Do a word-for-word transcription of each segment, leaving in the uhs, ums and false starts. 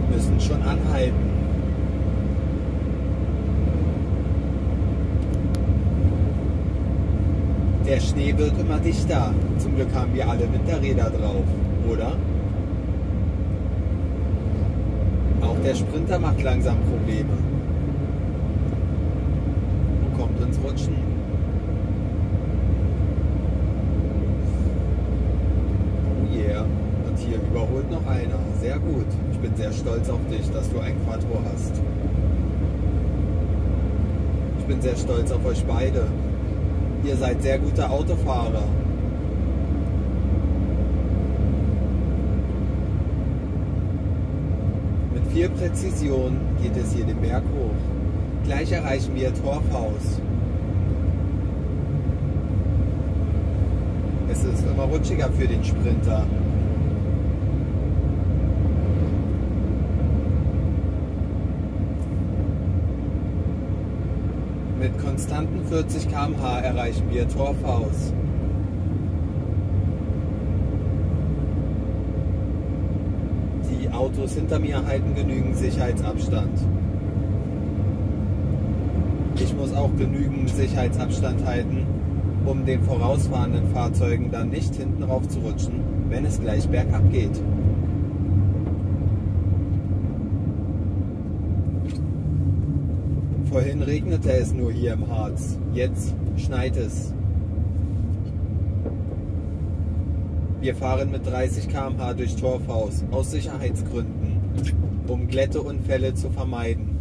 Müssen schon anhalten. Der Schnee wird immer dichter. Zum Glück haben wir alle Winterräder drauf, oder? Auch der Sprinter macht langsam Probleme und kommt ins Rutschen. Oh yeah. Und hier überholt noch einer. Sehr gut. Ich bin sehr stolz auf dich, dass du ein Quattro hast. Ich bin sehr stolz auf euch beide. Ihr seid sehr gute Autofahrer. Mit viel Präzision geht es hier den Berg hoch. Gleich erreichen wir Torfhaus. Es ist immer rutschiger für den Sprinter. Mit konstanten vierzig Kilometer pro Stunde erreichen wir Torfhaus. Die Autos hinter mir halten genügend Sicherheitsabstand. Ich muss auch genügend Sicherheitsabstand halten, um den vorausfahrenden Fahrzeugen dann nicht hinten rauf zu rutschen, wenn es gleich bergab geht. Vorhin regnete es nur hier im Harz, jetzt schneit es. Wir fahren mit dreißig Kilometer pro Stunde durch Torfhaus, aus Sicherheitsgründen, um Glätteunfälle zu vermeiden.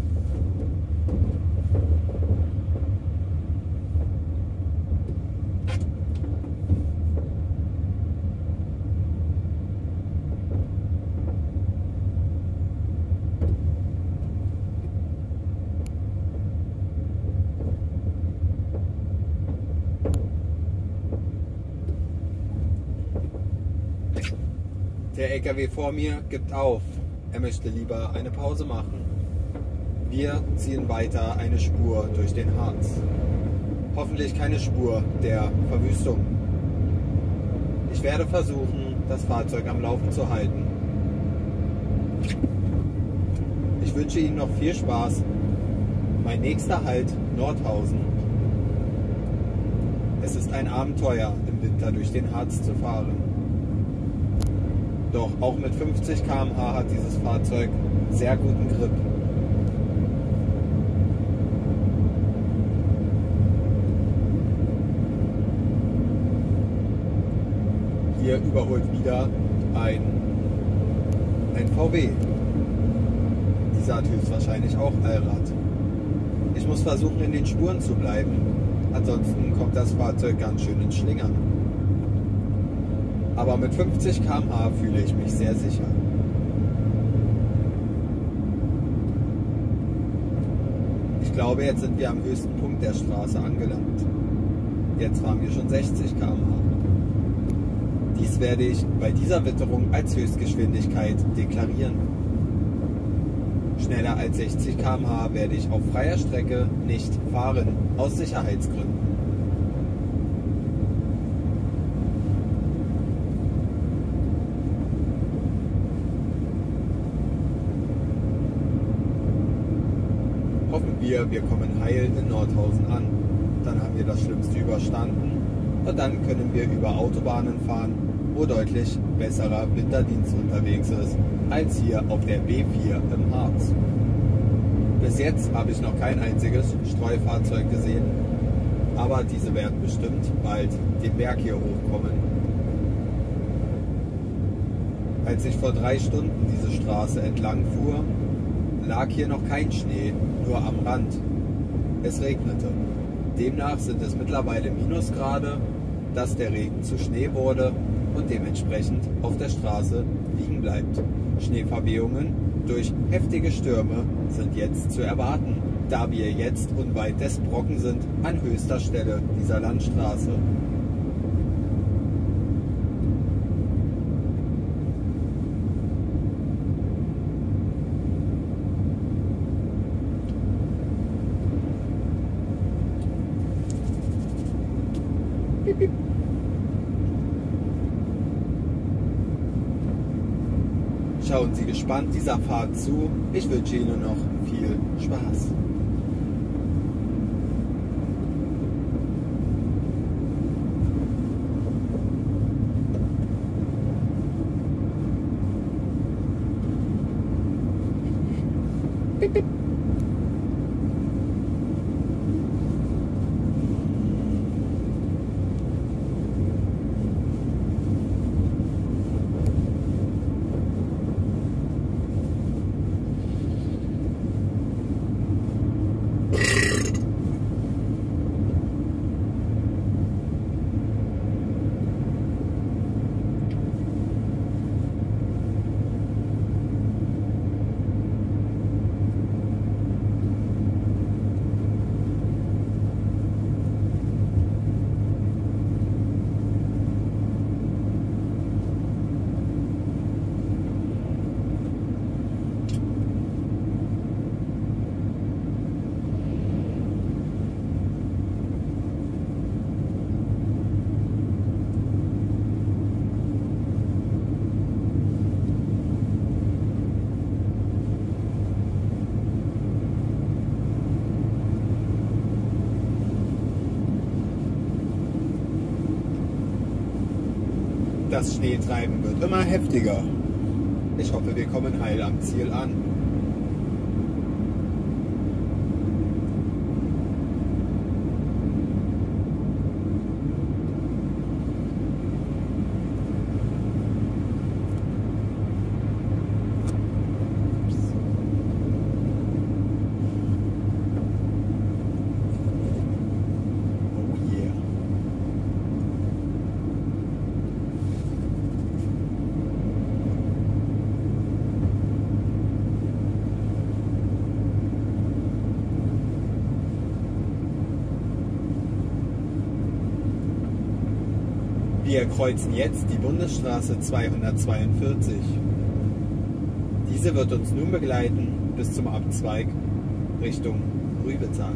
Der L K W vor mir gibt auf. Er möchte lieber eine Pause machen. Wir ziehen weiter eine Spur durch den Harz. Hoffentlich keine Spur der Verwüstung. Ich werde versuchen, das Fahrzeug am Laufen zu halten. Ich wünsche Ihnen noch viel Spaß. Mein nächster Halt Nordhausen. Es ist ein Abenteuer, im Winter durch den Harz zu fahren. Doch auch mit fünfzig Kilometer pro Stunde hat dieses Fahrzeug sehr guten Grip. Hier überholt wieder ein, ein V W. Dieser hat höchstwahrscheinlich auch Allrad. Ich muss versuchen, in den Spuren zu bleiben. Ansonsten kommt das Fahrzeug ganz schön ins Schlingern. Aber mit fünfzig Kilometer pro Stunde fühle ich mich sehr sicher. Ich glaube, jetzt sind wir am höchsten Punkt der Straße angelangt. Jetzt fahren wir schon sechzig Kilometer pro Stunde. Dies werde ich bei dieser Witterung als Höchstgeschwindigkeit deklarieren. Schneller als sechzig Kilometer pro Stunde werde ich auf freier Strecke nicht fahren, aus Sicherheitsgründen. Hoffen wir, wir kommen heil in Nordhausen an. Dann haben wir das Schlimmste überstanden und dann können wir über Autobahnen fahren, wo deutlich besserer Winterdienst unterwegs ist, als hier auf der B vier im Harz. Bis jetzt habe ich noch kein einziges Streufahrzeug gesehen, aber diese werden bestimmt bald den Berg hier hochkommen. Als ich vor drei Stunden diese Straße entlang fuhr, lag hier noch kein Schnee, nur am Rand. Es regnete. Demnach sind es mittlerweile Minusgrade, dass der Regen zu Schnee wurde und dementsprechend auf der Straße liegen bleibt. Schneeverwehungen durch heftige Stürme sind jetzt zu erwarten, da wir jetzt unweit des Brocken sind, an höchster Stelle dieser Landstraße. schauen Sie gespannt dieser Fahrt zu. Ich wünsche Ihnen noch viel Spaß. Bip, bip. Das Schneetreiben wird immer heftiger. Ich hoffe, wir kommen heil am Ziel an. Wir kreuzen jetzt die Bundesstraße zweihundertzweiundvierzig. Diese wird uns nun begleiten bis zum Abzweig Richtung Rübezahl.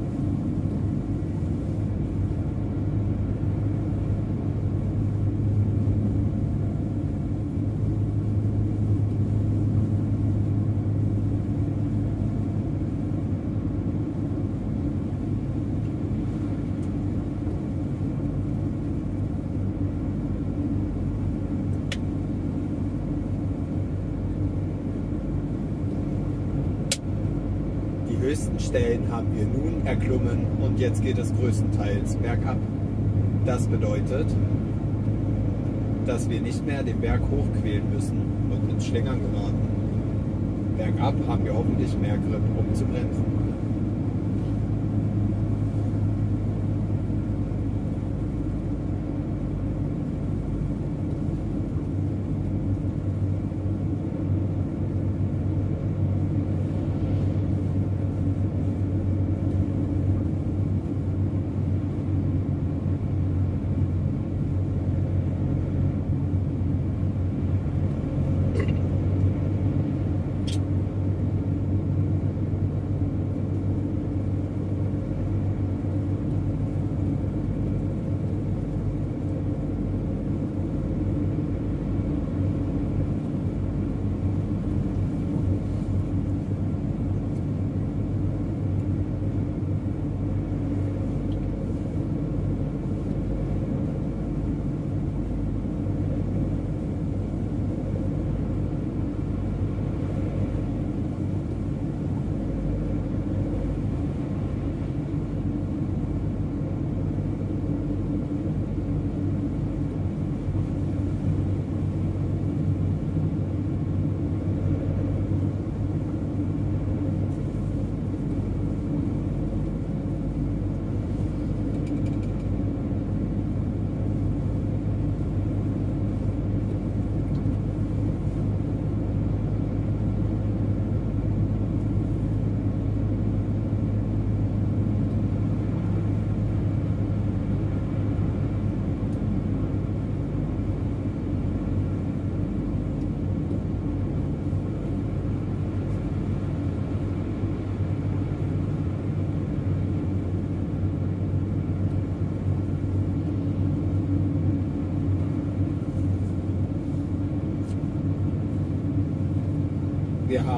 Die höchsten Stellen haben wir nun erklommen und jetzt geht es größtenteils bergab. Das bedeutet, dass wir nicht mehr den Berg hochquälen müssen und ins Schlingern geraten. Bergab haben wir hoffentlich mehr Grip, um zu bremsen.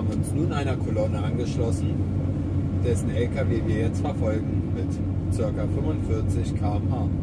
haben uns nun einer Kolonne angeschlossen, dessen L K W wir jetzt verfolgen mit ca. fünfundvierzig Kilometer pro Stunde.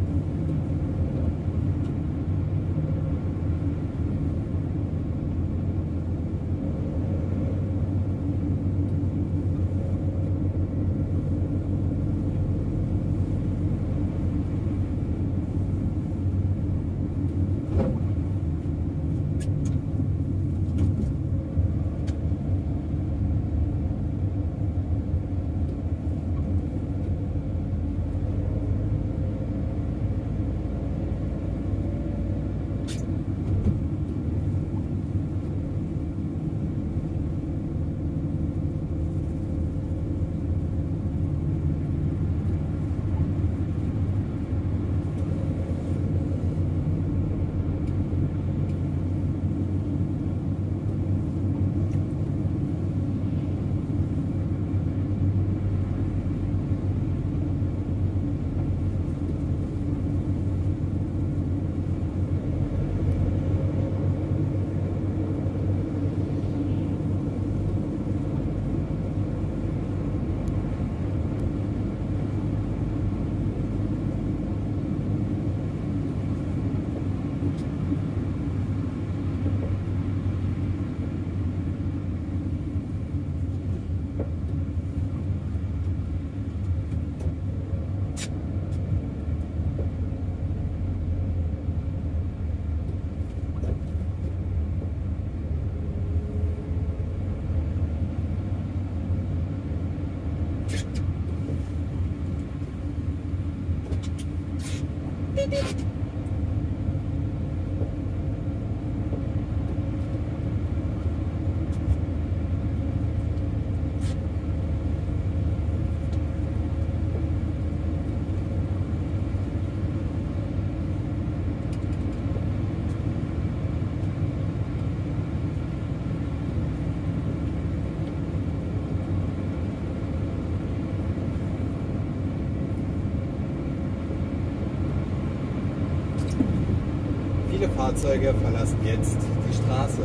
Viele Fahrzeuge verlassen jetzt die Straße.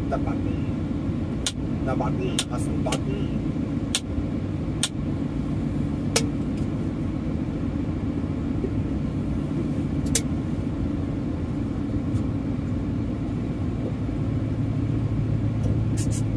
Der Button. Der Button. Hast du einen Button? Thank you.